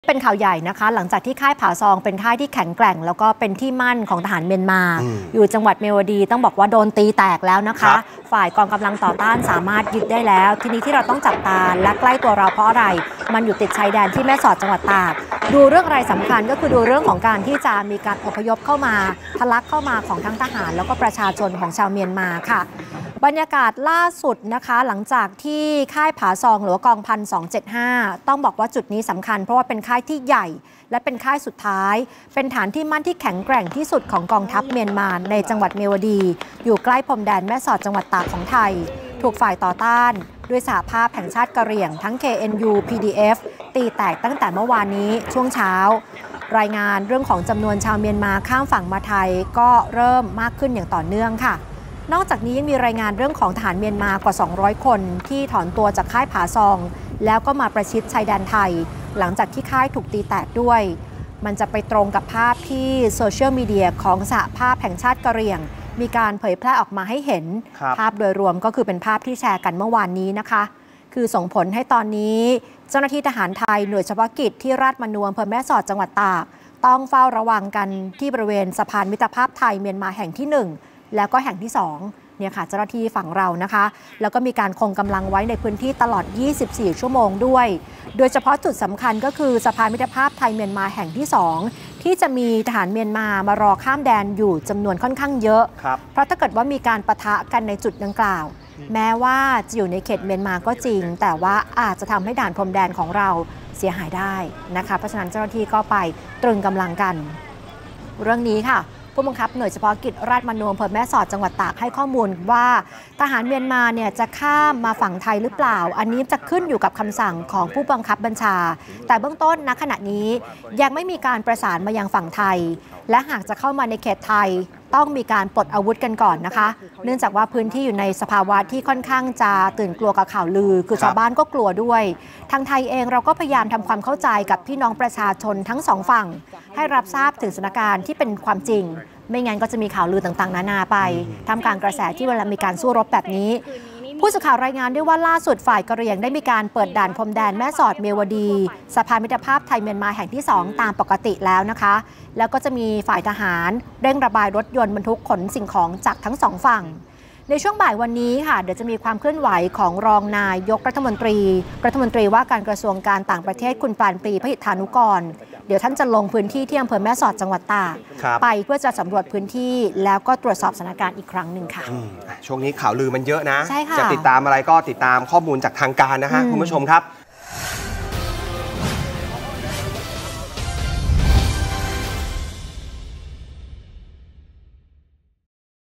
เป็นข่าวใหญ่นะคะหลังจากที่ค่ายผาซองเป็นค่ายที่แข็งแกร่งแล้วก็เป็นที่มั่นของทหารเมียนมาอยู่จังหวัดเมียวดีต้องบอกว่าโดนตีแตกแล้วนะคะฝ่ายกองกำลังต่อต้านสามารถยึดได้แล้วทีนี้ที่เราต้องจับตาและใกล้ตัวเราเพราะอะไรมันอยู่ติดชายแดนที่แม่สอดจังหวัดตากดูเรื่องอะไรสำคัญก็คือดูเรื่องของการที่จะมีการอพยพเข้ามาทะลักเข้ามาของทั้งทหารแล้วก็ประชาชนของชาวเมียนมาค่ะบรรยากาศล่าสุดนะคะหลังจากที่ค่ายผาซองหรือว่ากองพัน275ต้องบอกว่าจุดนี้สำคัญเพราะว่าเป็นค่ายที่ใหญ่และเป็นค่ายสุดท้ายเป็นฐานที่มั่นที่แข็งแกร่งที่สุดของกองทัพเมียนมาในจังหวัดเมียวดีอยู่ใกล้พรมแดนแม่สอดจังหวัดตากของไทยถูกฝ่ายต่อต้านด้วยสหภาพแห่งชาติกะเหรี่ยงทั้ง KNU PDF ตีแตกตั้งแต่เมื่อวานนี้ช่วงเช้ารายงานเรื่องของจำนวนชาวเมียนมาข้ามฝั่งมาไทยก็เริ่มมากขึ้นอย่างต่อเนื่องค่ะนอกจากนี้ยังมีรายงานเรื่องของทหารเมียนมากว่า200คนที่ถอนตัวจากค่ายผาซองแล้วก็มาประชิดชายแดนไทยหลังจากที่ค่ายถูกตีแตกด้วยมันจะไปตรงกับภาพที่โซเชียลมีเดียของสหภาพแห่งชาติกะเหรี่ยงมีการเผยแพร่ออกมาให้เห็นภาพโดยรวมก็คือเป็นภาพที่แชร์กันเมื่อวานนี้นะคะคือส่งผลให้ตอนนี้เจ้าหน้าที่ทหารไทยหน่วยเฉพาะกิจที่ราชมนูอำเภอแม่สอดจังหวัดตากต้องเฝ้าระวังกันที่บริเวณสะพานมิตรภาพไทยเมียนมาแห่งที่1แล้วก็แห่งที่2เนี่ยค่ะเจ้าหน้าที่ฝั่งเรานะคะแล้วก็มีการคงกำลังไว้ในพื้นที่ตลอด24ชั่วโมงด้วยโดยเฉพาะจุดสำคัญก็คือสะพานมิตรภาพไทยเมียนมาแห่งที่2ที่จะมีทหารเมียนมามารอข้ามแดนอยู่จำนวนค่อนข้างเยอะเพราะถ้าเกิดว่ามีการปะทะกันในจุดดังกล่าวแม้ว่าจะอยู่ในเขตเมียนมาก็จริงแต่ว่าอาจจะทำให้ด่านพรมแดนของเราเสียหายได้นะคะเพราะฉะนั้นเจ้าหน้าที่ก็ไปตรึงกำลังกันเรื่องนี้ค่ะผู้บังคับหน่วยเฉพาะกิจราชมนูอำเภอแม่สอดจังหวัดตากให้ข้อมูลว่าทหารเมียนมาเนี่ยจะข้ามมาฝั่งไทยหรือเปล่าอันนี้จะขึ้นอยู่กับคำสั่งของผู้บังคับบัญชาแต่เบื้องต้นณขณะนี้ยังไม่มีการประสานมายังฝั่งไทยและหากจะเข้ามาในเขตไทยต้องมีการปลดอาวุธกันก่อนนะคะเนื่องจากว่าพื้นที่อยู่ในสภาวะที่ค่อนข้างจะตื่นกลัวกับข่าวลือคือชาวบ้านก็กลัวด้วยทางไทยเองเราก็พยายามทำความเข้าใจกับพี่น้องประชาชนทั้งสองฝั่งให้รับทราบถึงสถานการณ์ที่เป็นความจริงไม่งั้นก็จะมีข่าวลือต่างๆนานาไปทำกลางกระแสที่เวลามีการสู้รบแบบนี้ผู้สื่อข่าวรายงานด้วยว่าล่าสุดฝ่ายกะเหรี่ยงได้มีการเปิดด่านพรมแดนแม่สอดเมียวดีสะพานมิตรภาพไทยเมียนมาแห่งที่2ตามปกติแล้วนะคะแล้วก็จะมีฝ่ายทหารเร่งระบายรถยนต์บรรทุกขนสิ่งของจากทั้งสองฝั่งในช่วงบ่ายวันนี้ค่ะเดี๋ยวจะมีความเคลื่อนไหวของรองนายกรัฐมนตรีว่าการกระทรวงการต่างประเทศคุณปานปรีพหิทธานุกรเดี๋ยวท่านจะลงพื้นที่ที่อำเภอแม่สอดจังหวัดตากไปเพื่อจะสำรวจพื้นที่แล้วก็ตรวจสอบสถานการณ์อีกครั้งหนึ่งค่ะช่วงนี้ข่าวลือมันเยอะนะจะติดตามอะไรก็ติดตามข้อมูลจากทางการนะฮะคุณผู้ชมครับ